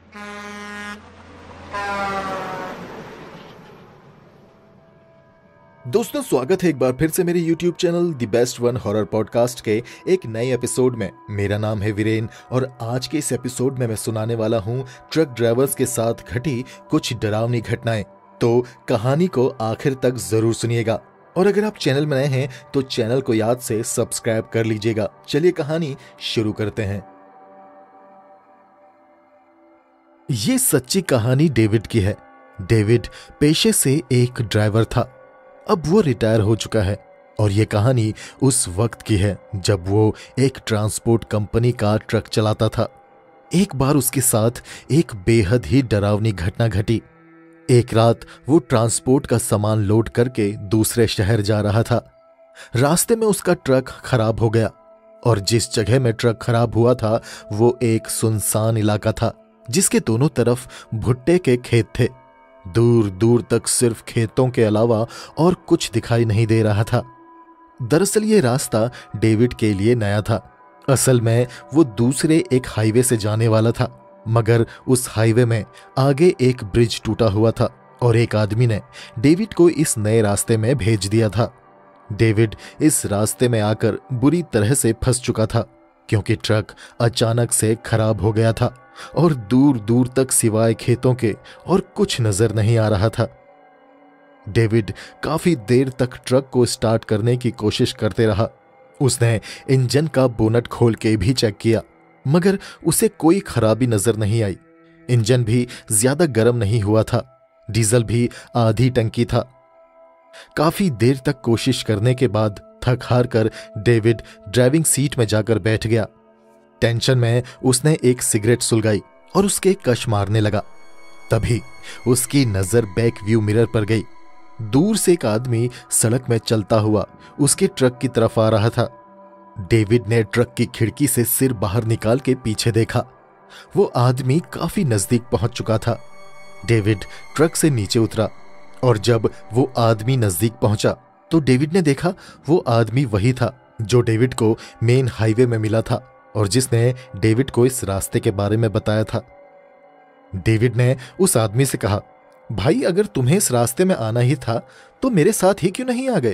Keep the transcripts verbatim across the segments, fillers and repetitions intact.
दोस्तों, स्वागत है एक बार फिर से मेरे YouTube channel the best one horror podcast के एक नए एपिसोड में। मेरा नाम है वीरेन और आज के इस एपिसोड में मैं सुनाने वाला हूं ट्रक ड्राइवर्स के साथ घटी कुछ डरावनी घटनाएं। तो कहानी को आखिर तक जरूर सुनिएगा और अगर आप चैनल में नए हैं तो चैनल को याद से सब्सक्राइब कर लीजिएगा। चलिए कहानी शुरू करते हैं। ये सच्ची कहानी डेविड की है। डेविड पेशे से एक ड्राइवर था, अब वो रिटायर हो चुका है और ये कहानी उस वक्त की है जब वो एक ट्रांसपोर्ट कंपनी का ट्रक चलाता था। एक बार उसके साथ एक बेहद ही डरावनी घटना घटी। एक रात वो ट्रांसपोर्ट का सामान लोड करके दूसरे शहर जा रहा था। रास्ते में उसका ट्रक खराब हो गया और जिस जगह में ट्रक खराब हुआ था वो एक सुनसान इलाका था जिसके दोनों तरफ भुट्टे के खेत थे। दूर दूर तक सिर्फ खेतों के अलावा और कुछ दिखाई नहीं दे रहा था। दरअसल ये रास्ता डेविड के लिए नया था। असल में वो दूसरे एक हाईवे से जाने वाला था, मगर उस हाईवे में आगे एक ब्रिज टूटा हुआ था और एक आदमी ने डेविड को इस नए रास्ते में भेज दिया था। डेविड इस रास्ते में आकर बुरी तरह से फंस चुका था क्योंकि ट्रक अचानक से खराब हो गया था और दूर दूर तक सिवाय खेतों के और कुछ नजर नहीं आ रहा था। डेविड काफी देर तक ट्रक को स्टार्ट करने की कोशिश करते रहा। उसने इंजन का बोनट खोल के भी चेक किया, मगर उसे कोई खराबी नजर नहीं आई। इंजन भी ज्यादा गर्म नहीं हुआ था, डीजल भी आधी टंकी था। काफी देर तक कोशिश करने के बाद थक हार कर डेविड ड्राइविंग सीट में जाकर बैठ गया। टेंशन में उसने एक सिगरेट सुलगाई और उसके कश मारने लगा। तभी उसकी नजर बैक व्यू मिरर पर गई। दूर से एक आदमी सड़क में चलता हुआ उसके ट्रक की तरफ आ रहा था। डेविड ने ट्रक की खिड़की से सिर बाहर निकाल के पीछे देखा। वो आदमी काफी नजदीक पहुंच चुका था। डेविड ट्रक से नीचे उतरा और जब वो आदमी नजदीक पहुंचा तो डेविड ने देखा वो आदमी वही था जो डेविड को मेन हाईवे में मिला था और जिसने डेविड को इस रास्ते के बारे में बताया था। डेविड ने उस आदमी से कहा, भाई अगर तुम्हें इस रास्ते में आना ही था तो मेरे साथ ही क्यों नहीं आ गए?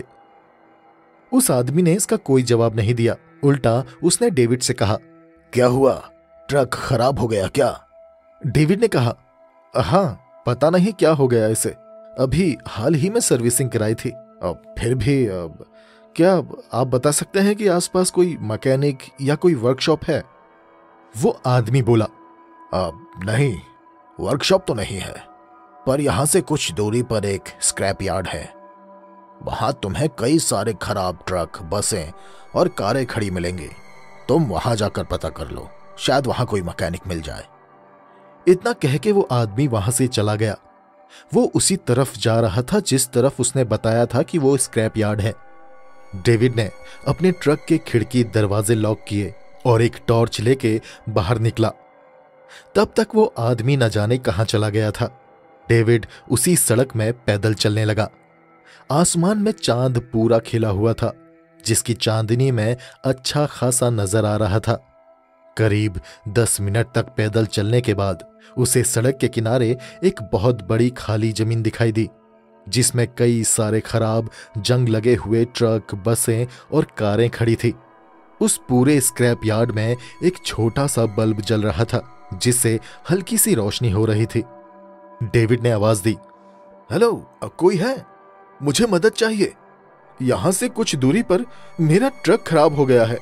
उस आदमी ने इसका कोई जवाब नहीं दिया। उल्टा उसने डेविड से कहा, क्या हुआ, ट्रक खराब हो गया क्या? डेविड ने कहा, हाँ पता नहीं क्या हो गया इसे, अभी हाल ही में सर्विसिंग कराई थी। अब फिर भी अब क्या आप बता सकते हैं कि आसपास कोई मैकेनिक या कोई वर्कशॉप है? वो आदमी बोला, अब नहीं, वर्कशॉप तो नहीं है, पर यहां से कुछ दूरी पर एक स्क्रैप यार्ड है। वहां तुम्हें कई सारे खराब ट्रक, बसें और कारें खड़ी मिलेंगी। तुम वहां जाकर पता कर लो, शायद वहां कोई मैकेनिक मिल जाए। इतना कह के वो आदमी वहां से चला गया। वो उसी तरफ जा रहा था जिस तरफ उसने बताया था कि वो स्क्रैप यार्ड है। डेविड ने अपने ट्रक के खिड़की दरवाजे लॉक किए और एक टॉर्च लेके बाहर निकला। तब तक वो आदमी न जाने कहां चला गया था। डेविड उसी सड़क में पैदल चलने लगा। आसमान में चांद पूरा खिला हुआ था जिसकी चांदनी में अच्छा खासा नजर आ रहा था। करीब दस मिनट तक पैदल चलने के बाद उसे सड़क के किनारे एक बहुत बड़ी खाली जमीन दिखाई दी जिसमें कई सारे खराब, जंग लगे हुए ट्रक, बसें और कारें खड़ी थी। उस पूरे स्क्रैप यार्ड में एक छोटा सा बल्ब जल रहा था जिससे हल्की सी रोशनी हो रही थी। डेविड ने आवाज दी, हेलो, कोई है? मुझे मदद चाहिए। यहां से कुछ दूरी पर मेरा ट्रक खराब हो गया है।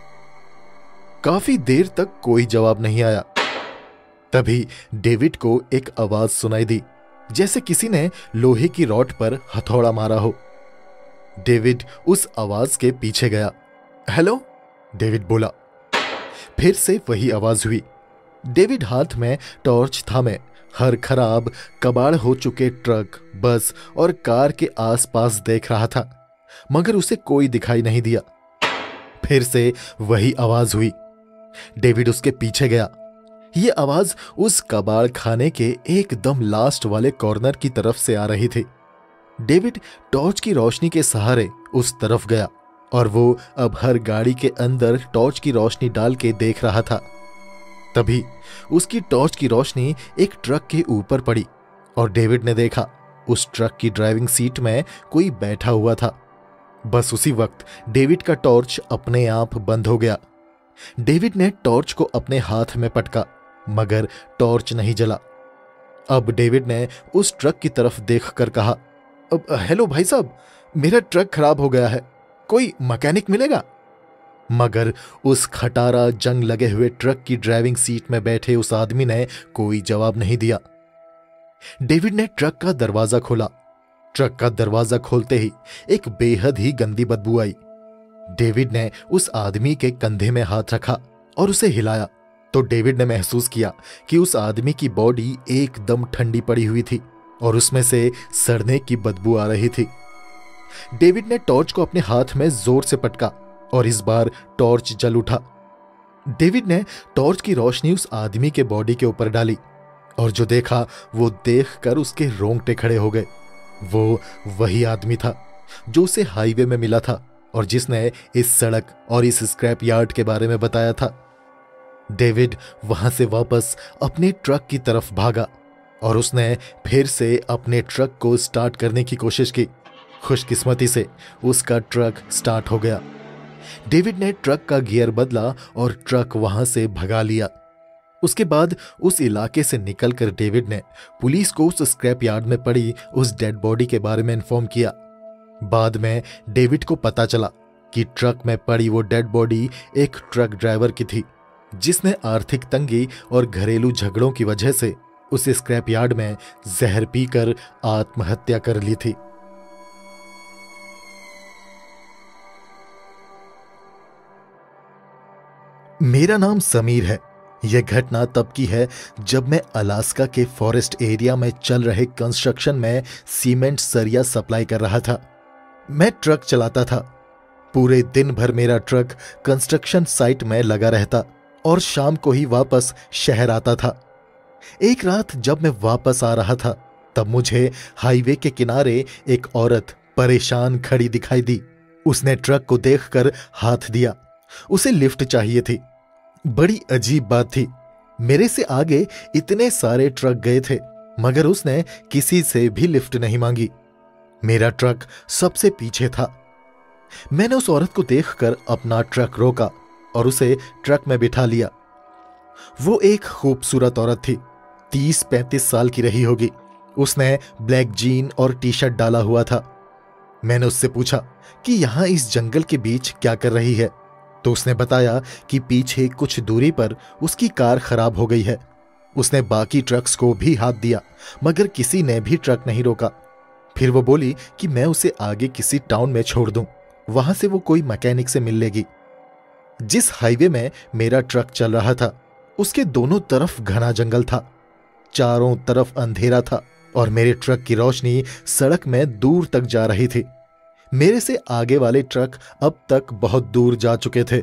काफी देर तक कोई जवाब नहीं आया। तभी डेविड को एक आवाज सुनाई दी, जैसे किसी ने लोहे की रॉड पर हथौड़ा मारा हो। डेविड उस आवाज के पीछे गया। हेलो, डेविड बोला। फिर से वही आवाज हुई। डेविड हाथ में टॉर्च थामे हर खराब, कबाड़ हो चुके ट्रक, बस और कार के आसपास देख रहा था, मगर उसे कोई दिखाई नहीं दिया। फिर से वही आवाज हुई। डेविड उसके पीछे गया। यह आवाज उस कबाड़ खाने के एकदम लास्ट वाले कॉर्नर की तरफ से आ रही थी। डेविड टॉर्च की रोशनी के सहारे उस तरफ गया और वो अब हर गाड़ी के अंदर टॉर्च की रोशनी डाल के देख रहा था। तभी उसकी टॉर्च की रोशनी एक ट्रक के ऊपर पड़ी और डेविड ने देखा उस ट्रक की ड्राइविंग सीट में कोई बैठा हुआ था। बस उसी वक्त डेविड का टॉर्च अपने आप बंद हो गया। डेविड ने टॉर्च को अपने हाथ में पटका, मगर टॉर्च नहीं जला। अब डेविड ने उस ट्रक की तरफ देखकर कहा, अब हेलो भाई साहब, मेरा ट्रक खराब हो गया है, कोई मैकेनिक मिलेगा? मगर उस खटारा जंग लगे हुए ट्रक की ड्राइविंग सीट में बैठे उस आदमी ने कोई जवाब नहीं दिया। डेविड ने ट्रक का दरवाजा खोला। ट्रक का दरवाजा खोलते ही एक बेहद ही गंदी बदबू आई। डेविड ने उस आदमी के कंधे में हाथ रखा और उसे हिलाया तो डेविड ने महसूस किया कि उस आदमी की बॉडी एकदम ठंडी पड़ी हुई थी और उसमें से सड़ने की बदबू आ रही थी। डेविड ने टॉर्च को अपने हाथ में जोर से पटका और इस बार टॉर्च जल उठा। डेविड ने टॉर्च की रोशनी उस आदमी के बॉडी के ऊपर डाली और जो देखा वो देखकर उसके रोंगटे खड़े हो गए। वो वही आदमी था जो उसे हाईवे में मिला था और जिसने इस सड़क और इस स्क्रैप यार्ड के बारे में बताया था। डेविड वहां से वापस अपने ट्रक की तरफ भागा और उसने फिर से अपने ट्रक को स्टार्ट करने की कोशिश की। खुशकिस्मती से उसका ट्रक स्टार्ट हो गया। डेविड ने ट्रक का गियर बदला और ट्रक वहां से भगा लिया। उसके बाद उस इलाके से निकलकर डेविड ने पुलिस को उस स्क्रैप यार्ड में पड़ी उस डेड बॉडी के बारे में इन्फॉर्म किया। बाद में डेविड को पता चला कि ट्रक में पड़ी वो डेड बॉडी एक ट्रक ड्राइवर की थी जिसने आर्थिक तंगी और घरेलू झगड़ों की वजह से उस स्क्रैप यार्ड में जहर पीकर आत्महत्या कर ली थी। मेरा नाम समीर है। यह घटना तब की है जब मैं अलास्का के फॉरेस्ट एरिया में चल रहे कंस्ट्रक्शन में सीमेंट सरिया सप्लाई कर रहा था। मैं ट्रक चलाता था। पूरे दिन भर मेरा ट्रक कंस्ट्रक्शन साइट में लगा रहता और शाम को ही वापस शहर आता था। एक रात जब मैं वापस आ रहा था तब मुझे हाईवे के किनारे एक औरत परेशान खड़ी दिखाई दी। उसने ट्रक को देखकर हाथ दिया। उसे लिफ्ट चाहिए थी। बड़ी अजीब बात थी, मेरे से आगे इतने सारे ट्रक गए थे मगर उसने किसी से भी लिफ्ट नहीं मांगी। मेरा ट्रक सबसे पीछे था। मैंने उस औरत को देखकर अपना ट्रक रोका और उसे ट्रक में बिठा लिया। वो एक खूबसूरत औरत थी, तीस पैंतीस साल की रही होगी। उसने ब्लैक जीन और टी शर्ट डाला हुआ था। मैंने उससे पूछा कि यहां इस जंगल के बीच क्या कर रही है, तो उसने बताया कि पीछे कुछ दूरी पर उसकी कार खराब हो गई है। उसने बाकी ट्रक्स को भी हाथ दिया मगर किसी ने भी ट्रक नहीं रोका। फिर वो बोली कि मैं उसे आगे किसी टाउन में छोड़ दूं, वहां से वो कोई मैकेनिक से मिल लेगी। जिस हाईवे में मेरा ट्रक चल रहा था उसके दोनों तरफ घना जंगल था। चारों तरफ अंधेरा था और मेरे ट्रक की रोशनी सड़क में दूर तक जा रही थी। मेरे से आगे वाले ट्रक अब तक बहुत दूर जा चुके थे।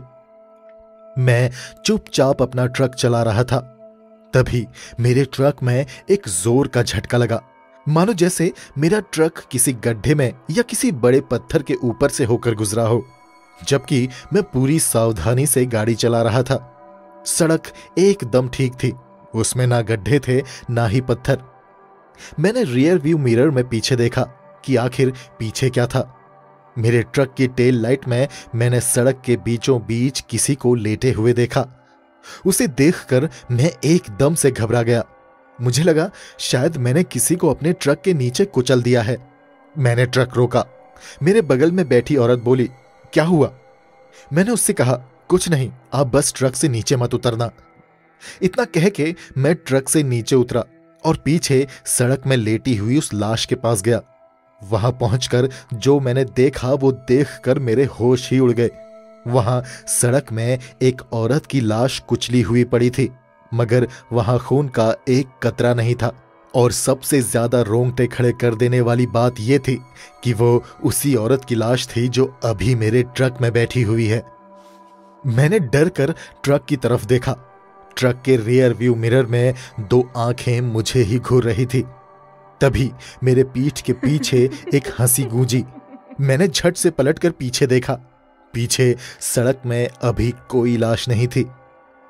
मैं चुपचाप अपना ट्रक चला रहा था। तभी मेरे ट्रक में एक जोर का झटका लगा, मानो जैसे मेरा ट्रक किसी गड्ढे में या किसी बड़े पत्थर के ऊपर से होकर गुजरा हो, जबकि मैं पूरी सावधानी से गाड़ी चला रहा था। सड़क एकदम ठीक थी, उसमें ना गड्ढे थे ना ही पत्थर। मैंने रियर व्यू मिरर में पीछे देखा कि आखिर पीछे क्या था। मेरे ट्रक की टेल लाइट में मैंने सड़क के बीचों बीच किसी को लेटे हुए देखा। उसे देखकर मैं एकदम से घबरा गया। मुझे लगा शायद मैंने किसी को अपने ट्रक के नीचे कुचल दिया है। मैंने ट्रक रोका। मेरे बगल में बैठी औरत बोली, क्या हुआ? मैंने उससे कहा, कुछ नहीं, आप बस ट्रक से नीचे मत उतरना। इतना कह के मैं ट्रक से नीचे उतरा और पीछे सड़क में लेटी हुई उस लाश के पास गया। वहां पहुंचकर जो मैंने देखा वो देखकर मेरे होश ही उड़ गए। वहां सड़क में एक औरत की लाश कुचली हुई पड़ी थी, मगर वहां खून का एक कतरा नहीं था। और सबसे ज्यादा रोंगटे खड़े कर देने वाली बात यह थी कि वो उसी औरत की लाश थी जो अभी मेरे ट्रक में बैठी हुई है। मैंने डर कर ट्रक की तरफ देखा। ट्रक के रियर व्यू मिरर में दो आंखें मुझे ही घूर रही थी। तभी मेरे पीठ के पीछे एक हंसी गूंजी। मैंने झट से पलटकर पीछे देखा। पीछे सड़क में अभी कोई लाश नहीं थी।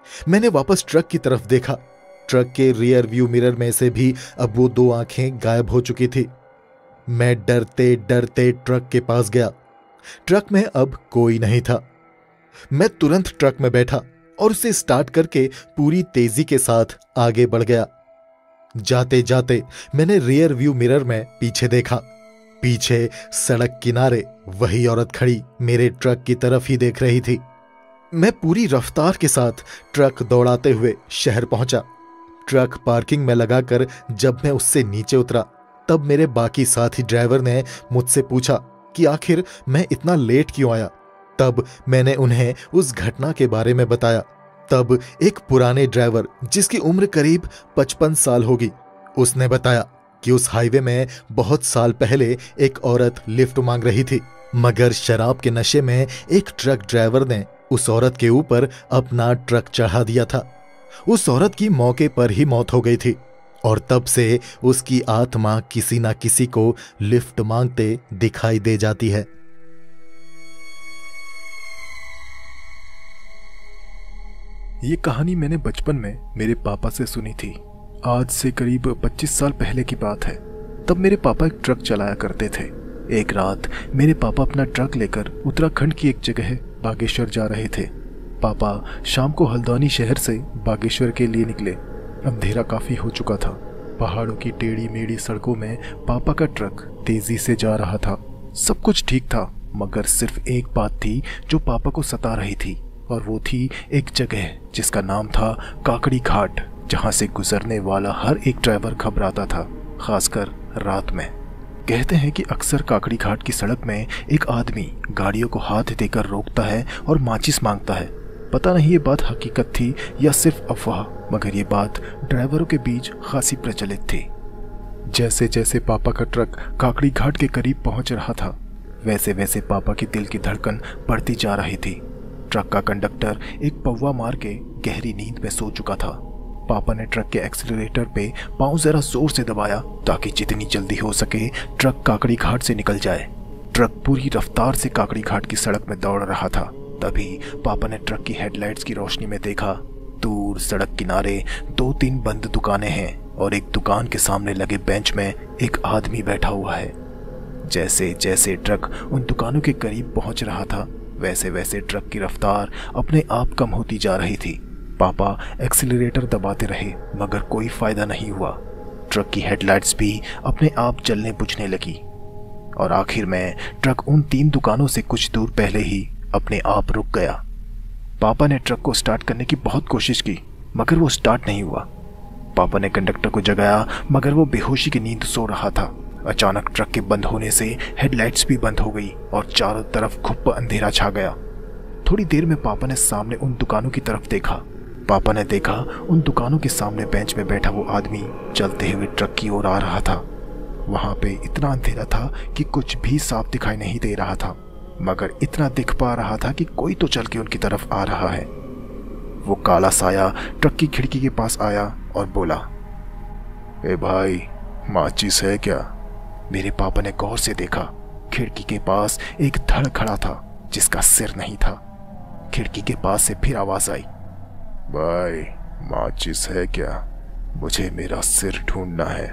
मैंने वापस ट्रक की तरफ देखा। ट्रक के रियर व्यू मिरर में से भी अब वो दो आंखें गायब हो चुकी थी। मैं डरते डरते ट्रक के पास गया। ट्रक में अब कोई नहीं था। मैं तुरंत ट्रक में बैठा और उसे स्टार्ट करके पूरी तेजी के साथ आगे बढ़ गया। जाते जाते मैंने रियर व्यू मिरर में पीछे देखा। पीछे सड़क किनारे वही औरत खड़ी मेरे ट्रक की तरफ ही देख रही थी। मैं पूरी रफ्तार के साथ ट्रक दौड़ाते हुए शहर पहुंचा। ट्रक पार्किंग में लगाकर जब मैं उससे नीचे उतरा, तब मेरे बाकी साथी ड्राइवर ने मुझसे पूछा कि आखिर मैं इतना लेट क्यों आया। तब मैंने उन्हें उस घटना के बारे में बताया। तब एक पुराने ड्राइवर, जिसकी उम्र करीब पचपन साल होगी, उसने बताया कि उस हाईवे में बहुत साल पहले एक औरत लिफ्ट मांग रही थी, मगर शराब के नशे में एक ट्रक ड्राइवर ने उस औरत के ऊपर अपना ट्रक चढ़ा दिया था। उस औरत की मौके पर ही मौत हो गई थी और तब से उसकी आत्मा किसी ना किसी को लिफ्ट मांगते दिखाई दे जाती है। ये कहानी मैंने बचपन में मेरे पापा से सुनी थी। आज से करीब पच्चीस साल पहले की बात है। तब मेरे पापा एक ट्रक चलाया करते थे। एक रात मेरे पापा अपना ट्रक लेकर उत्तराखंड की एक जगह बागेश्वर जा रहे थे। पापा शाम को हल्द्वानी शहर से बागेश्वर के लिए निकले। अंधेरा काफी हो चुका था। पहाड़ों की टेढ़ी मेढ़ी सड़कों में पापा का ट्रक तेजी से जा रहा था। सब कुछ ठीक था, मगर सिर्फ एक बात थी जो पापा को सता रही थी, और वो थी एक जगह जिसका नाम था काकड़ी घाट, जहां से गुजरने वाला हर एक ड्राइवर घबराता था, खासकर रात में। कहते हैं कि अक्सर काकड़ी घाट की सड़क में एक आदमी गाड़ियों को हाथ देकर रोकता है और माचिस मांगता है। पता नहीं ये बात हकीकत थी या सिर्फ अफवाह, मगर ये बात ड्राइवरों के बीच खासी प्रचलित थी। जैसे जैसे पापा का ट्रक काकड़ी घाट के करीब पहुंच रहा था, वैसे वैसे पापा की दिल की धड़कन बढ़ती जा रही थी। ट्रक का कंडक्टर एक पौवा मार के गहरी नींद में सो चुका था। पापा ने ट्रक के एक्सीलरेटर पे पांव जरा जोर से दबाया ताकि जितनी जल्दी हो सके ट्रक काकड़ी घाट से निकल जाए। ट्रक पूरी रफ्तार से काकड़ी घाट की सड़क में दौड़ रहा था। तभी पापा ने ट्रक की हेडलाइट्स की रोशनी में देखा, दूर सड़क किनारे दो तीन बंद दुकानें हैं और एक दुकान के सामने लगे बेंच में एक आदमी बैठा हुआ है। जैसे जैसे ट्रक उन दुकानों के करीब पहुंच रहा था, वैसे वैसे ट्रक की रफ्तार अपने आप कम होती जा रही थी। पापा एक्सीलरेटर दबाते रहे, मगर कोई फायदा नहीं हुआ। ट्रक की हेडलाइट्स भी अपने आप जलने बुझने लगी और आखिर में ट्रक उन तीन दुकानों से कुछ दूर पहले ही अपने आप रुक गया। पापा ने ट्रक को स्टार्ट करने की बहुत कोशिश की, मगर वो स्टार्ट नहीं हुआ। पापा ने कंडक्टर को जगाया, मगर वो बेहोशी की नींद सो रहा था। अचानक ट्रक के बंद होने से हेडलाइट्स भी बंद हो गई और चारों तरफ घुप्पा अंधेरा छा गया। थोड़ी देर में पापा ने सामने उन दुकानों की तरफ देखा। पापा ने देखा उन दुकानों के सामने बेंच में बैठा वो आदमी चलते हुए ट्रक की ओर आ रहा था। वहां पे इतना अंधेरा था कि कुछ भी साफ दिखाई नहीं दे रहा था, मगर इतना दिख पा रहा था कि कोई तो चल के उनकी तरफ आ रहा है। वो काला साया ट्रक की खिड़की के पास आया और बोला, ए भाई, माचिस है क्या? मेरे पापा ने गौर से देखा। खिड़की के पास एक धड़ खड़ा था जिसका सिर नहीं था। खिड़की के पास से फिर आवाज आई, भाई, माचिस है क्या? मुझे मेरा सिर ढूंढना है।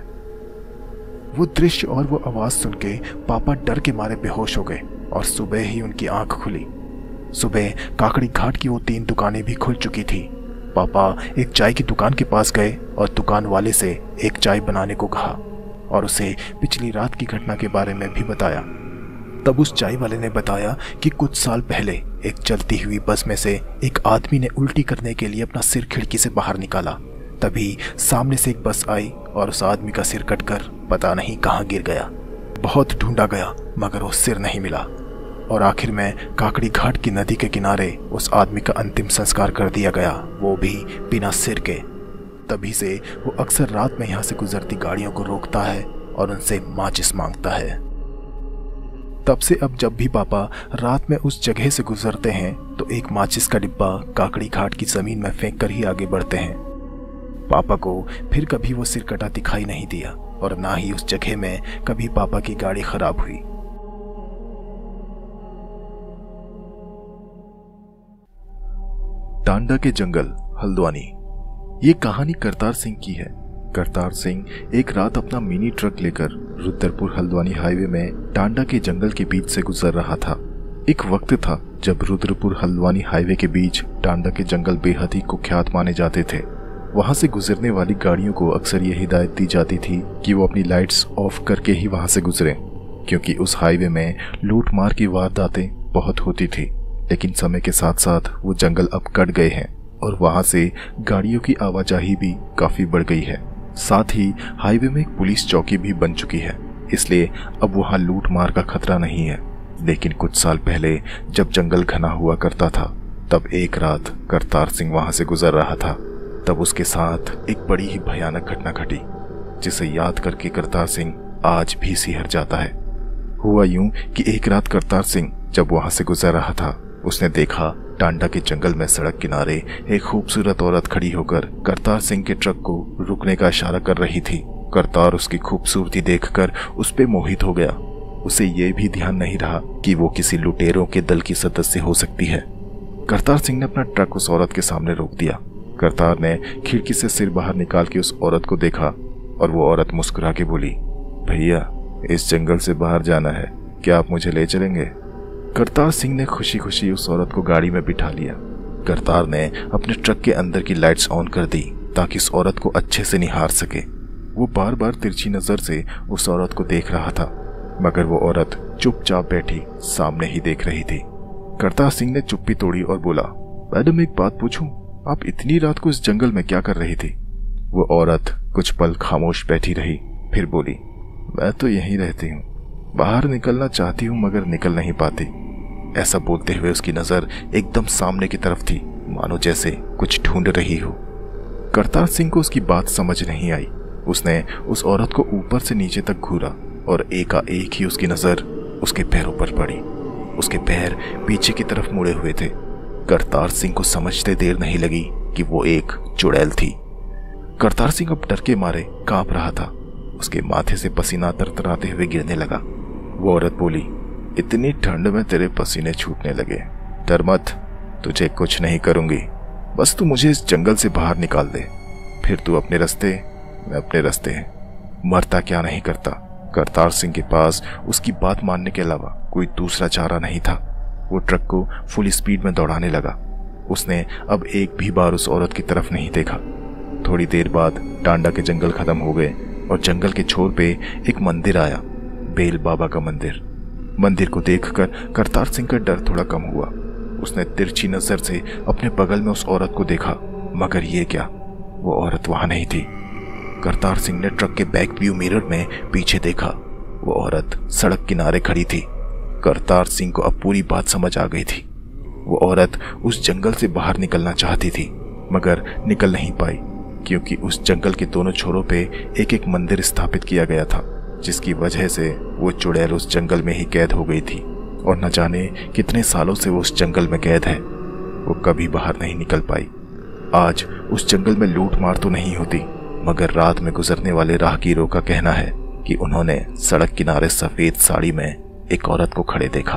वो दृश्य और वो आवाज सुन के पापा डर के मारे बेहोश हो गए और सुबह ही उनकी आंख खुली। सुबह काकड़ी घाट की वो तीन दुकानें भी खुल चुकी थी। पापा एक चाय की दुकान के पास गए और दुकान वाले से एक चाय बनाने को कहा और उसे पिछली रात की घटना के बारे में भी बताया। तब उस चाय वाले ने बताया कि कुछ साल पहले एक चलती हुई बस में से एक आदमी ने उल्टी करने के लिए अपना सिर खिड़की से बाहर निकाला। तभी सामने से एक बस आई और उस आदमी का सिर कटकर पता नहीं कहाँ गिर गया। बहुत ढूंढा गया, मगर वो सिर नहीं मिला और आखिर में काकड़ी घाट की नदी के किनारे उस आदमी का अंतिम संस्कार कर दिया गया, वो भी बिना सिर के। तभी से वो अक्सर रात में यहाँ से गुजरती गाड़ियों को रोकता है और उनसे माचिस मांगता है। तब से अब जब भी पापा रात में उस जगह से गुजरते हैं तो एक माचिस का डिब्बा काकड़ी घाट की जमीन में फेंक कर ही आगे बढ़ते हैं। पापा को फिर कभी वो सिर कटा दिखाई नहीं दिया और ना ही उस जगह में कभी पापा की गाड़ी खराब हुई। टांडा के जंगल हल्द्वानी। ये कहानी करतार सिंह की है। करतार सिंह एक रात अपना मिनी ट्रक लेकर रुद्रपुर हल्द्वानी हाईवे में टांडा के जंगल के बीच से गुजर रहा था। एक वक्त था जब रुद्रपुर हल्द्वानी हाईवे के बीच टांडा के जंगल बेहद ही कुख्यात माने जाते थे। वहां से गुजरने वाली गाड़ियों को अक्सर ये हिदायत दी जाती थी कि वो अपनी लाइट्स ऑफ करके ही वहां से गुजरें, क्योंकि उस हाईवे में लूट मार की वारदातें बहुत होती थी। लेकिन समय के साथ साथ वो जंगल अब कट गए हैं और वहां से गाड़ियों की आवाजाही भी काफी बढ़ गई है। साथ ही हाईवे में एक पुलिस चौकी भी बन चुकी है, इसलिए अब वहां लूट मार का खतरा नहीं है। लेकिन कुछ साल पहले जब जंगल घना हुआ करता था, तब एक रात करतार सिंह वहां से गुजर रहा था। तब उसके साथ एक बड़ी ही भयानक घटना घटी, जिसे याद करके करतार सिंह आज भी सिहर जाता है। हुआ यूं कि एक रात करतार सिंह जब वहां से गुजर रहा था, उसने देखा टांडा के जंगल में सड़क किनारे एक खूबसूरत औरत खड़ी होकर करतार सिंह के ट्रक को रुकने का इशारा कर रही थी। करतार उसकी खूबसूरती देखकर उस पे मोहित हो गया। उसे ये भी ध्यान नहीं रहा कि वो किसी लुटेरों के दल की सदस्य हो सकती है। करतार सिंह ने अपना ट्रक उस औरत के सामने रोक दिया। करतार ने खिड़की से सिर बाहर निकाल के उस औरत को देखा और वो औरत मुस्कुरा के बोली, भैया इस जंगल से बाहर जाना है, क्या आप मुझे ले चलेंगे? करतार सिंह ने खुशी खुशी उस औरत को गाड़ी में बिठा लिया। करतार ने अपने ट्रक के अंदर की लाइट्स ऑन कर दी ताकि उस औरत को अच्छे से निहार सके। वो बार बार तिरछी नजर से उस औरत को देख रहा था, मगर वो औरत चुपचाप बैठी सामने ही देख रही थी। करतार सिंह ने चुप्पी तोड़ी और बोला, मैडम एक बात पूछूं, आप इतनी रात को इस जंगल में क्या कर रही थी? वो औरत कुछ पल खामोश बैठी रही, फिर बोली, मैं तो यहीं रहती हूँ, बाहर निकलना चाहती हूँ मगर निकल नहीं पाती। ऐसा बोलते हुए उसकी नजर एकदम सामने की तरफ थी, मानो जैसे कुछ ढूंढ रही हो। करतार सिंह को उसकी बात समझ नहीं आई। उसने उस औरत को ऊपर से नीचे तक घूरा और एकाएक ही उसकी नजर उसके पैरों पर पड़ी। उसके पैर पीछे की तरफ मुड़े हुए थे। करतार सिंह को समझते देर नहीं लगी कि वो एक चुड़ैल थी। करतार सिंह अब डर के मारे कांप रहा था। उसके माथे से पसीना तरतराते हुए गिरने लगा। वो औरत बोली, इतनी ठंड में तेरे पसीने छूटने लगे, डर मत, तुझे कुछ नहीं करूंगी, बस तू मुझे इस जंगल से बाहर निकाल दे, फिर तू अपने रास्ते, मैं अपने रास्ते। मरता क्या नहीं करता। करतार सिंह के पास उसकी बात मानने के अलावा कोई दूसरा चारा नहीं था। वो ट्रक को फुल स्पीड में दौड़ाने लगा। उसने अब एक भी बार उस औरत की तरफ नहीं देखा। थोड़ी देर बाद टांडा के जंगल खत्म हो गए और जंगल के छोर पे एक मंदिर आया, बेल बाबा का मंदिर। मंदिर को देखकर करतार सिंह का डर थोड़ा कम हुआ। उसने तिरछी नजर से अपने बगल में उस औरत को देखा, मगर ये क्या, वो औरत वहां नहीं थी। करतार सिंह ने ट्रक के बैक व्यू मिरर में पीछे देखा। वो औरत सड़क किनारे खड़ी थी। करतार सिंह को अब पूरी बात समझ आ गई थी। वो औरत उस जंगल से बाहर निकलना चाहती थी, मगर निकल नहीं पाई, क्योंकि उस जंगल के दोनों छोरों पे एक एक मंदिर स्थापित किया गया था, जिसकी वजह से वो चुड़ैल उस जंगल में ही कैद हो गई थी और न जाने कितने सालों से वो उस जंगल में कैद है। वो कभी बाहर नहीं निकल पाई। आज उस जंगल में लूट मार तो नहीं होती, मगर रात में गुजरने वाले राहगीरों का कहना है कि उन्होंने सड़क किनारे सफेद साड़ी में एक औरत को खड़े देखा।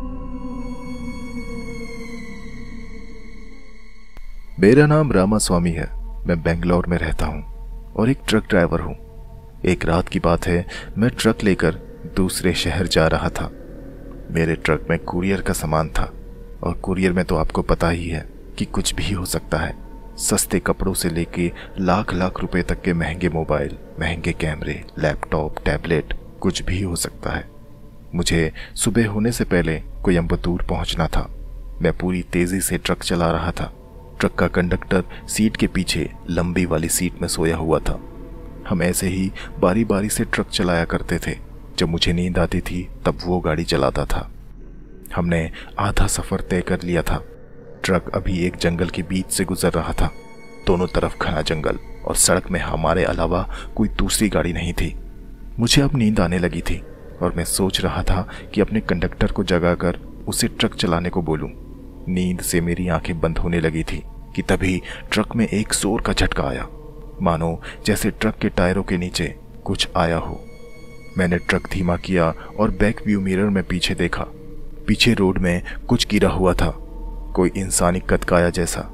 मेरा नाम रामास्वामी है। मैं बेंगलोर में रहता हूँ और एक ट्रक ड्राइवर हूँ। एक रात की बात है, मैं ट्रक लेकर दूसरे शहर जा रहा था। मेरे ट्रक में कुरियर का सामान था और कुरियर में तो आपको पता ही है कि कुछ भी हो सकता है। सस्ते कपड़ों से लेके लाख लाख रुपए तक के महंगे मोबाइल, महंगे कैमरे, लैपटॉप, टैबलेट, कुछ भी हो सकता है। मुझे सुबह होने से पहले कोयम्बतूर पहुंचना था। मैं पूरी तेजी से ट्रक चला रहा था। ट्रक का कंडक्टर सीट के पीछे लंबी वाली सीट में सोया हुआ था। हम ऐसे ही बारी बारी से ट्रक चलाया करते थे। जब मुझे नींद आती थी तब वो गाड़ी चलाता था। हमने आधा सफर तय कर लिया था। ट्रक अभी एक जंगल के बीच से गुजर रहा था। दोनों तरफ घना जंगल और सड़क में हमारे अलावा कोई दूसरी गाड़ी नहीं थी। मुझे अब नींद आने लगी थी और मैं सोच रहा था कि अपने कंडक्टर को जगाकर उसे ट्रक चलाने को बोलूं। नींद से मेरी आंखें बंद होने लगी थी कि तभी ट्रक में एक जोर का झटका आया, मानो जैसे ट्रक के टायरों के नीचे कुछ आया हो। मैंने ट्रक धीमा किया और बैक व्यू मिरर में पीछे देखा। पीछे रोड में कुछ गिरा हुआ था, कोई इंसानी कदकाया जैसा।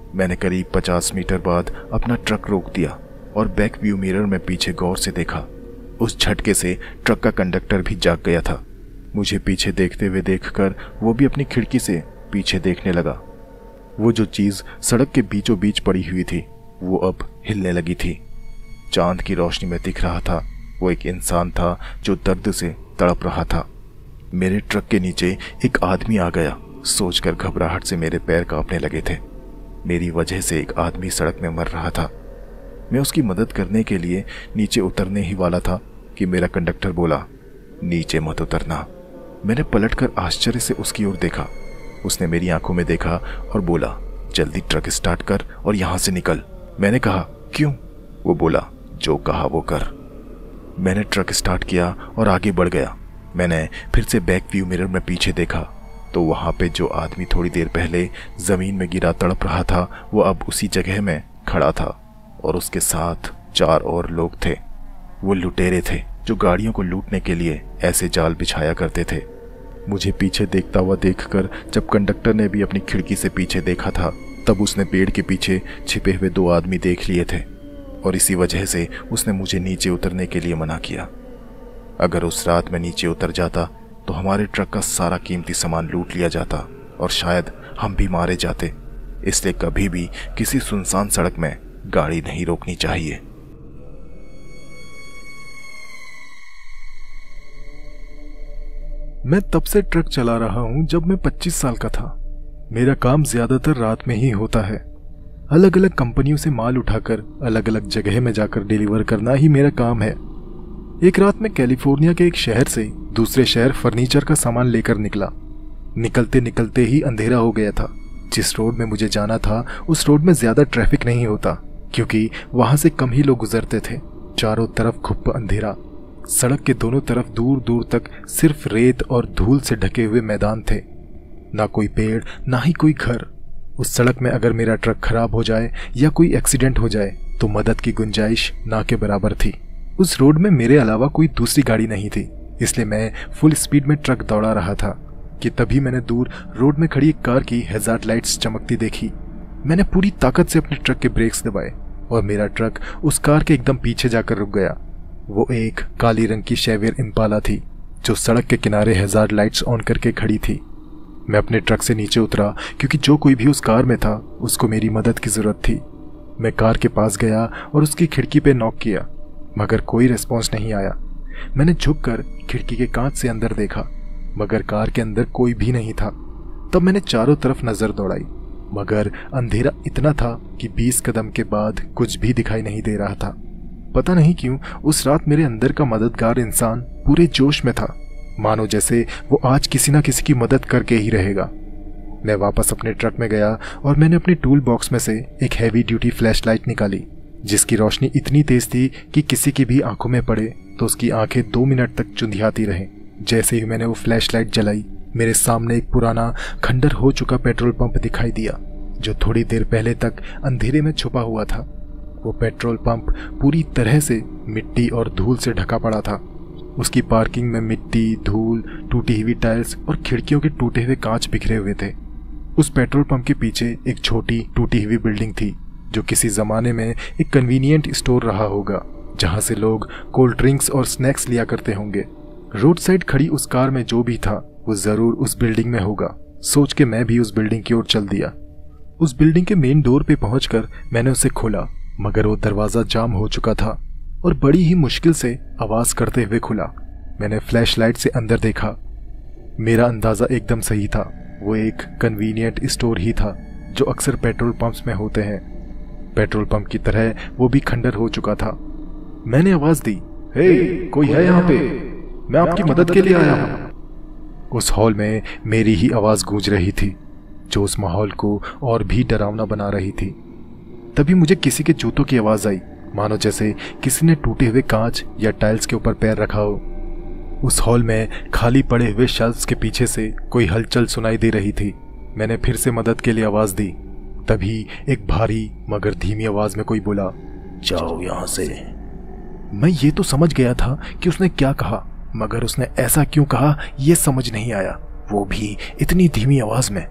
मैंने करीब पचास मीटर बाद अपना ट्रक रोक दिया और बैक व्यू मिरर में पीछे गौर से देखा। उस झटके से ट्रक का कंडक्टर भी जाग गया था। मुझे पीछे देखते हुए देखकर वो भी अपनी खिड़की से पीछे देखने लगा। वो जो चीज सड़क के बीचों बीच पड़ी हुई थी वो अब हिलने लगी थी। चांद की रोशनी में दिख रहा था वो एक इंसान था जो दर्द से तड़प रहा था। मेरे ट्रक के नीचे एक आदमी आ गया। सोचकर घबराहट से मेरे पैर कांपने लगे थे। मेरी वजह से एक आदमी सड़क में मर रहा था। मैं उसकी मदद करने के लिए नीचे उतरने ही वाला था कि मेरा कंडक्टर बोला, नीचे मत उतरना। मैंने पलटकर आश्चर्य से उसकी ओर देखा। उसने मेरी आंखों में देखा और बोला, जल्दी ट्रक स्टार्ट कर और यहां से निकल। मैंने कहा, क्यों? वो बोला, जो कहा वो कर। मैंने ट्रक स्टार्ट किया और आगे बढ़ गया। मैंने फिर से बैक व्यू मिरर में पीछे देखा तो वहां पे जो आदमी थोड़ी देर पहले जमीन में गिरा तड़प रहा था वो अब उसी जगह में खड़ा था और उसके साथ चार और लोग थे। वो लुटेरे थे जो गाड़ियों को लूटने के लिए ऐसे जाल बिछाया करते थे। मुझे पीछे देखता हुआ देखकर जब कंडक्टर ने भी अपनी खिड़की से पीछे देखा था तब उसने पेड़ के पीछे छिपे हुए दो आदमी देख लिए थे और इसी वजह से उसने मुझे नीचे उतरने के लिए मना किया। अगर उस रात में नीचे उतर जाता तो हमारे ट्रक का सारा कीमती सामान लूट लिया जाता और शायद हम भी मारे जाते। इसलिए कभी भी किसी सुनसान सड़क में गाड़ी नहीं रोकनी चाहिए। मैं तब से ट्रक चला रहा हूं जब मैं पच्चीस साल का था। मेरा काम ज्यादातर रात में ही होता है। अलग अलग कंपनियों से माल उठाकर अलग अलग जगह में जाकर डिलीवर करना ही मेरा काम है। एक रात में कैलिफोर्निया के एक शहर से दूसरे शहर फर्नीचर का सामान लेकर निकला। निकलते निकलते ही अंधेरा हो गया था। जिस रोड में मुझे जाना था उस रोड में ज्यादा ट्रैफिक नहीं होता क्योंकि वहां से कम ही लोग गुजरते थे। चारों तरफ घुप अंधेरा। सड़क के दोनों तरफ दूर दूर तक सिर्फ रेत और धूल से ढके हुए मैदान थे। ना कोई पेड़ ना ही कोई घर। उस सड़क में अगर मेरा ट्रक खराब हो जाए या कोई एक्सीडेंट हो जाए तो मदद की गुंजाइश ना के बराबर थी। उस रोड में मेरे अलावा कोई दूसरी गाड़ी नहीं थी, इसलिए मैं फुल स्पीड में ट्रक दौड़ा रहा था कि तभी मैंने दूर रोड में खड़ी एक कार की हैजार्ड लाइट्स चमकती देखी। मैंने पूरी ताकत से अपने ट्रक के ब्रेक्स दबाए और मेरा ट्रक उस कार के एकदम पीछे जाकर रुक गया। वो एक काली रंग की शेवियर इम्पाला थी जो सड़क के किनारे हैजार्ड लाइट्स ऑन करके खड़ी थी। मैं अपने ट्रक से नीचे उतरा क्योंकि जो कोई भी उस कार में था उसको मेरी मदद की जरूरत थी। मैं कार के पास गया और उसकी खिड़की पे नॉक किया मगर कोई रिस्पॉन्स नहीं आया। मैंने झुककर खिड़की के कांच से अंदर देखा मगर कार के अंदर कोई भी नहीं था। तब मैंने चारों तरफ नजर दौड़ाई मगर अंधेरा इतना था कि बीस कदम के बाद कुछ भी दिखाई नहीं दे रहा था। पता नहीं क्यों उस रात मेरे अंदर का मददगार इंसान पूरे जोश में था, मानो जैसे वो आज किसी ना किसी की मदद करके ही रहेगा। मैं वापस अपने ट्रक में गया और मैंने अपने टूल बॉक्स में से एक हैवी ड्यूटी फ्लैशलाइट निकाली जिसकी रोशनी इतनी तेज थी कि किसी की भी आंखों में पड़े तो उसकी आंखें दो मिनट तक चुंधियाती रहें। जैसे ही मैंने वो फ्लैशलाइट जलाई मेरे सामने एक पुराना खंडर हो चुका पेट्रोल पंप दिखाई दिया जो थोड़ी देर पहले तक अंधेरे में छुपा हुआ था। वो पेट्रोल पंप पूरी तरह से मिट्टी और धूल से ढका पड़ा था। उसकी पार्किंग में मिट्टी, धूल, टूटी हुई टाइल्स और खिड़कियों के टूटे हुए कांच बिखरे हुए थे। उस पेट्रोल पंप के पीछे एक छोटी टूटी हुई बिल्डिंग थी जो किसी जमाने में एक कन्वीनियंट स्टोर रहा होगा जहां से लोग कोल्ड ड्रिंक्स और स्नैक्स लिया करते होंगे। रोड साइड खड़ी उस कार में जो भी था वो जरूर उस बिल्डिंग में होगा। सोच के मैं भी उस बिल्डिंग की ओर चल दिया। उस बिल्डिंग के मेन डोर पे पहुंचकर मैंने उसे खोला मगर वो दरवाजा जाम हो चुका था और बड़ी ही मुश्किल से आवाज करते हुए खुला। मैंने फ्लैशलाइट से अंदर देखा। मेरा अंदाजा एकदम सही था। वो एक कन्वीनियंट स्टोर ही था जो अक्सर पेट्रोल पंप्स में होते हैं। पेट्रोल पंप की तरह वो भी खंडर हो चुका था। मैंने आवाज दी, हे, कोई है यहाँ पे? मैं आपकी मदद के लिए आया हूँ। उस हॉल में मेरी ही आवाज गूंज रही थी जो उस माहौल को और भी डरावना बना रही थी। तभी मुझे किसी के जूतों की आवाज आई, मानो जैसे किसी ने टूटे हुए कांच या टाइल्स के ऊपर पैर रखा हो। उस हॉल में खाली पड़े हुए शेल्फ्स के पीछे से कोई हलचल सुनाई दे रही थी। मैंने फिर से मदद के लिए आवाज दी। तभी एक भारी मगर धीमी आवाज में कोई बोला, जाओ यहां से। मैं ये तो समझ गया था कि उसने क्या कहा मगर उसने ऐसा क्यों कहा यह समझ नहीं आया, वो भी इतनी धीमी आवाज में।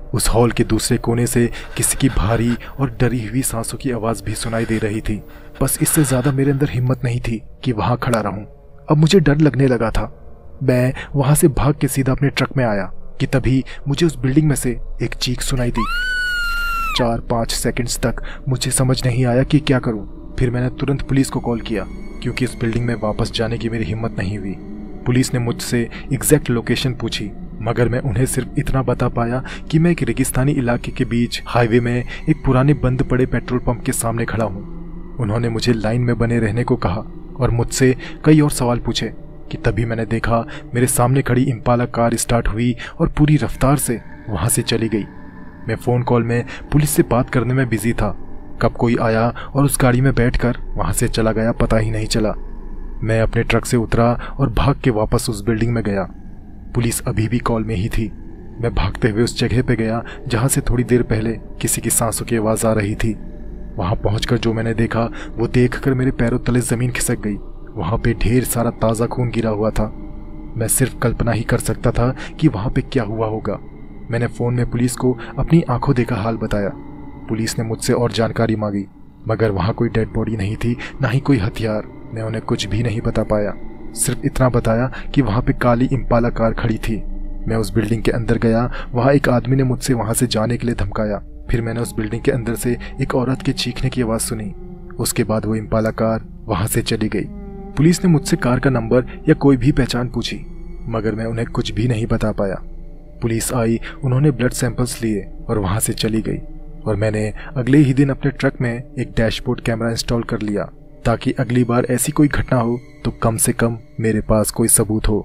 उस हॉल के दूसरे कोने से किसी की भारी और डरी हुई सांसों की आवाज़ भी सुनाई दे रही थी। बस इससे ज़्यादा मेरे अंदर हिम्मत नहीं थी कि वहाँ खड़ा रहूं। अब मुझे डर लगने लगा था। मैं वहाँ से भाग के सीधा अपने ट्रक में आया कि तभी मुझे उस बिल्डिंग में से एक चीख सुनाई दी। चार पाँच सेकंड्स तक मुझे समझ नहीं आया कि क्या करूं। फिर मैंने तुरंत पुलिस को कॉल किया, क्योंकि इस बिल्डिंग में वापस जाने की मेरी हिम्मत नहीं हुई। पुलिस ने मुझसे एग्जैक्ट लोकेशन पूछी, मगर मैं उन्हें सिर्फ इतना बता पाया कि मैं एक रेगिस्तानी इलाके के बीच हाईवे में एक पुराने बंद पड़े पेट्रोल पंप के सामने खड़ा हूँ। उन्होंने मुझे लाइन में बने रहने को कहा और मुझसे कई और सवाल पूछे कि तभी मैंने देखा मेरे सामने खड़ी इम्पाला कार स्टार्ट हुई और पूरी रफ्तार से वहाँ से चली गई। मैं फ़ोन कॉल में पुलिस से बात करने में बिजी था। कब कोई आया और उस गाड़ी में बैठकर वहाँ से चला गया पता ही नहीं चला। मैं अपने ट्रक से उतरा और भाग के वापस उस बिल्डिंग में गया। पुलिस अभी भी कॉल में ही थी। मैं भागते हुए उस जगह पे गया जहाँ से थोड़ी देर पहले किसी की सांसों की आवाज़ आ रही थी। वहाँ पहुँचकर जो मैंने देखा वो देखकर मेरे पैरों तले ज़मीन खिसक गई। वहाँ पे ढेर सारा ताज़ा खून गिरा हुआ था। मैं सिर्फ कल्पना ही कर सकता था कि वहाँ पे क्या हुआ होगा। मैंने फ़ोन में पुलिस को अपनी आंखों देखा हाल बताया। पुलिस ने मुझसे और जानकारी मांगी, मगर वहाँ कोई डेड बॉडी नहीं थी, ना ही कोई हथियार। मैं उन्हें कुछ भी नहीं बता पाया। सिर्फ इतना बताया कि वहाँ पे काली इम्पाला कार खड़ी थी। मैं उस बिल्डिंग के अंदर गया। वहाँ एक आदमी ने मुझसे वहाँ से जाने के लिए धमकाया। फिर मैंने उस बिल्डिंग के अंदर से एक औरत के चीखने की आवाज़ सुनी। उसके बाद वो इम्पाला कार वहाँ से चली गई। पुलिस ने मुझसे कार का नंबर या कोई भी पहचान पूछी, मगर मैं उन्हें कुछ भी नहीं बता पाया। पुलिस आई, उन्होंने ब्लड सैंपल्स लिए और वहाँ से चली गई। और मैंने अगले ही दिन अपने ट्रक में एक डैशबोर्ड कैमरा इंस्टॉल कर लिया, ताकि अगली बार ऐसी कोई घटना हो तो कम से कम मेरे पास कोई सबूत हो।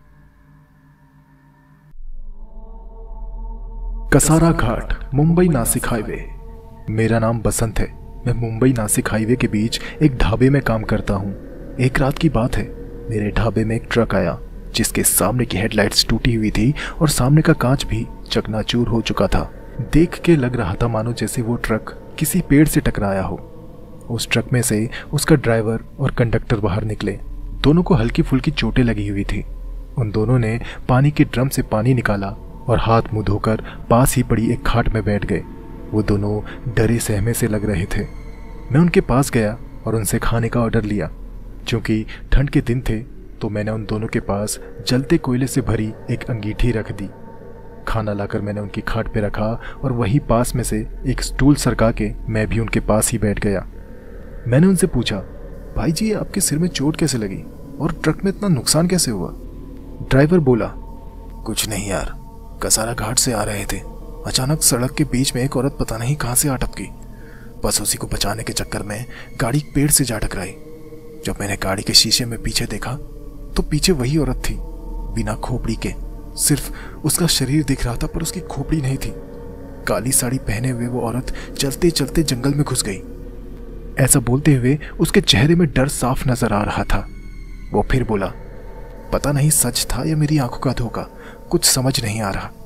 कसारा घाट, मुंबई नासिक हाईवे। मेरा नाम बसंत है। मैं मुंबई नासिक हाईवे के बीच एक ढाबे में काम करता हूँ। एक रात की बात है, मेरे ढाबे में एक ट्रक आया जिसके सामने की हेडलाइट्स टूटी हुई थी और सामने का कांच भी चकनाचूर हो चुका था। देख के लग रहा था मानो जैसे वो ट्रक किसी पेड़ से टकराया हो। उस ट्रक में से उसका ड्राइवर और कंडक्टर बाहर निकले। दोनों को हल्की फुल्की चोटें लगी हुई थी। उन दोनों ने पानी के ड्रम से पानी निकाला और हाथ मुंह धोकर पास ही पड़ी एक खाट में बैठ गए। वो दोनों डरे सहमे से लग रहे थे। मैं उनके पास गया और उनसे खाने का ऑर्डर लिया। क्योंकि ठंड के दिन थे तो मैंने उन दोनों के पास जलते कोयले से भरी एक अंगीठी रख दी। खाना लाकर मैंने उनकी खाट पे रखा और वहीं पास में से एक स्टूल सरका के मैं भी उनके पास ही बैठ गया। मैंने उनसे पूछा, भाई जी आपके सिर में चोट कैसे लगी और ट्रक में इतना नुकसान कैसे हुआ? ड्राइवर बोला, कुछ नहीं यार, कसारा घाट से आ रहे थे। अचानक सड़क के बीच में एक औरत पता नहीं कहाँ से आ टपकी। बस उसी को बचाने के चक्कर में गाड़ी पेड़ से जा टकराई। जब मैंने गाड़ी के शीशे में पीछे देखा तो पीछे वही औरत थी, बिना खोपड़ी के। सिर्फ उसका शरीर दिख रहा था पर उसकी खोपड़ी नहीं थी। काली साड़ी पहने हुए वो औरत चलते चलते जंगल में घुस गई। ऐसा बोलते हुए उसके चेहरे में डर साफ नजर आ रहा था। वो फिर बोला, पता नहीं सच था या मेरी आंखों का धोखा, कुछ समझ नहीं आ रहा।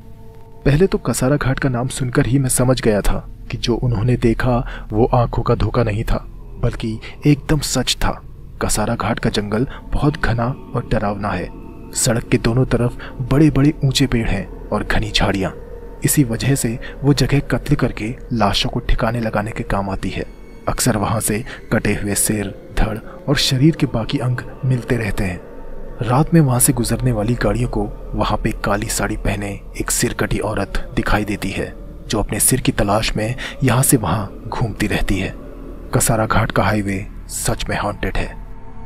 पहले तो कसारा घाट का नाम सुनकर ही मैं समझ गया था कि जो उन्होंने देखा वो आंखों का धोखा नहीं था, बल्कि एकदम सच था। कसारा घाट का जंगल बहुत घना और डरावना है। सड़क के दोनों तरफ बड़े बड़े ऊंचे पेड़ हैं और घनी झाड़ियाँ। इसी वजह से वो जगह कत्ल करके लाशों को ठिकाने लगाने के काम आती है। अक्सर वहाँ से कटे हुए सिर, धड़ और शरीर के बाकी अंग मिलते रहते हैं। रात में वहाँ से गुजरने वाली गाड़ियों को वहाँ पे काली साड़ी पहने एक सिर कटी औरत दिखाई देती है, जो अपने सिर की तलाश में यहाँ से वहाँ घूमती रहती है। कसारा घाट का हाईवे सच में हॉन्टेड है।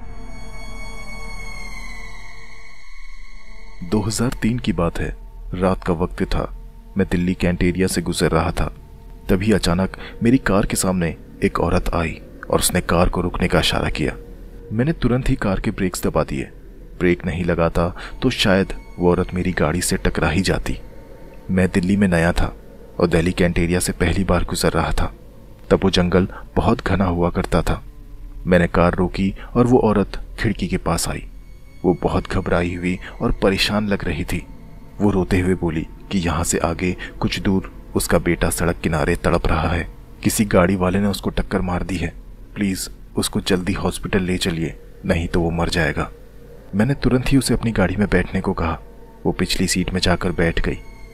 दो हज़ार तीन की बात है। रात का वक्त था। मैं दिल्ली कैंट एरिया से गुजर रहा था। तभी अचानक मेरी कार के सामने एक औरत आई और उसने कार को रुकने का इशारा किया। मैंने तुरंत ही कार के ब्रेक्स दबा दिए। ब्रेक नहीं लगाता तो शायद वो औरत मेरी गाड़ी से टकरा ही जाती। मैं दिल्ली में नया था और दिल्ली कैंट एरिया से पहली बार गुजर रहा था। तब वो जंगल बहुत घना हुआ करता था। मैंने कार रोकी और वो औरत खिड़की के पास आई। वो बहुत घबराई हुई और परेशान लग रही थी। वो रोते हुए बोली कि यहाँ से आगे कुछ दूर उसका बेटा सड़क किनारे तड़प रहा है। किसी गाड़ी वाले ने उसको टक्कर मार दी है। प्लीज़ उसको जल्दी हॉस्पिटल ले चलिए, नहीं तो वो मर जाएगा। मैंने तुरंत ही उसे अपनी गाड़ी में बैठने को कहा। वो पिछली सीट में जाकर बैठ गई।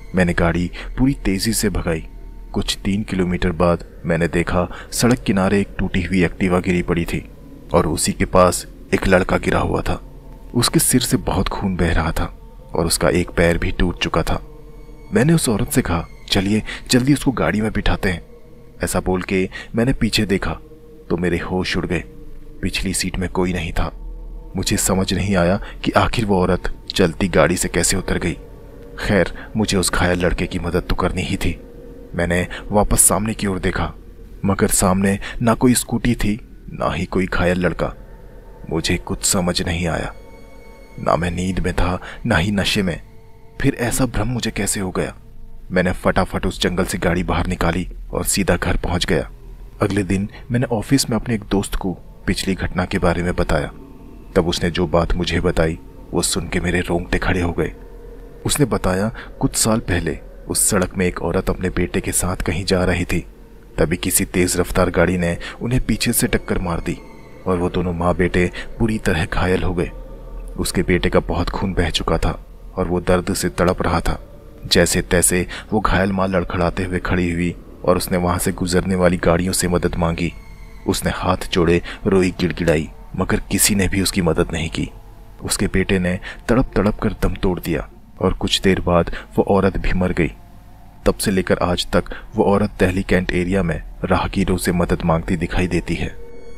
मैंने गाड़ी पूरी तेजी से भगाई। कुछ तीन किलोमीटर बाद मैंने देखा सड़क किनारे एक टूटी हुई एक्टिवा गिरी पड़ी थी और उसी के पास एक लड़का गिरा हुआ था। उसके सिर से बहुत खून बह रहा था और उसका एक पैर भी टूट चुका था। मैंने उस औरत से कहा, चलिए जल्दी उसको गाड़ी में बिठाते हैं। ऐसा बोल के मैंने पीछे देखा तो मेरे होश उड़ गए। पिछली सीट में कोई नहीं था। मुझे समझ नहीं आया कि आखिर वो औरत चलती गाड़ी से कैसे उतर गई। खैर, मुझे उस घायल लड़के की मदद तो करनी ही थी। मैंने वापस सामने की ओर देखा, मगर सामने ना कोई स्कूटी थी ना ही कोई घायल लड़का। मुझे कुछ समझ नहीं आया। ना मैं नींद में था ना ही नशे में। फिर ऐसा भ्रम मुझे कैसे हो गया? मैंने फटाफट उस जंगल से गाड़ी बाहर निकाली और सीधा घर पहुंच गया। अगले दिन मैंने ऑफिस में अपने एक दोस्त को पिछली घटना के बारे में बताया। तब उसने जो बात मुझे बताई वो सुन के मेरे रोंगटे खड़े हो गए। उसने बताया, कुछ साल पहले उस सड़क में एक औरत अपने बेटे के साथ कहीं जा रही थी। तभी किसी तेज रफ्तार गाड़ी ने उन्हें पीछे से टक्कर मार दी और वो दोनों माँ बेटे पूरी तरह घायल हो गए। उसके बेटे का बहुत खून बह चुका था और वो दर्द से तड़प रहा था। जैसे तैसे वो घायल माँ लड़खड़ाते हुए खड़ी हुई और उसने वहां से गुजरने वाली गाड़ियों से मदद मांगी। उसने हाथ जोड़े, रोई, गिड़गिड़ाई, मगर किसी ने भी उसकी मदद नहीं की। उसके बेटे ने तड़प तड़प कर दम तोड़ दिया और कुछ देर बाद वो औरत भी मर गई। तब से लेकर आज तक वो औरत दहली कैंट एरिया में राहगीरों से मदद मांगती दिखाई देती है।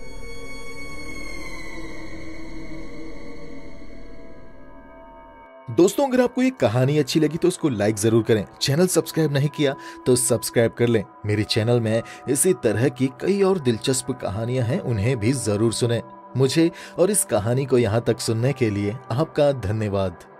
दोस्तों, अगर आपको ये कहानी अच्छी लगी तो उसको लाइक जरूर करें। चैनल सब्सक्राइब नहीं किया तो सब्सक्राइब कर लें। मेरे चैनल में इसी तरह की कई और दिलचस्प कहानियां हैं, उन्हें भी जरूर सुनें। मुझे और इस कहानी को यहाँ तक सुनने के लिए आपका धन्यवाद।